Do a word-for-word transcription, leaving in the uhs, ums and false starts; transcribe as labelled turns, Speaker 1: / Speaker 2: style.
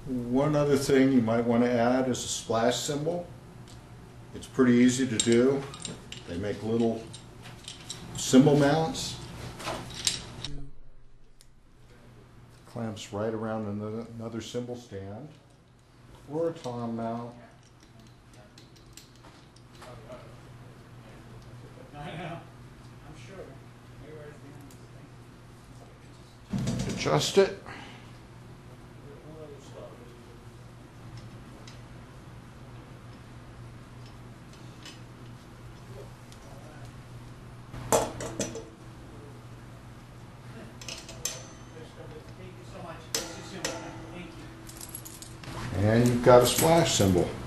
Speaker 1: One other thing you might want to add is a splash cymbal. It's pretty easy to do. They make little cymbal mounts. Clamps right around another, another cymbal stand or a tom mount.
Speaker 2: I know. I'm sure.
Speaker 1: Adjust it. And you've got a splash cymbal.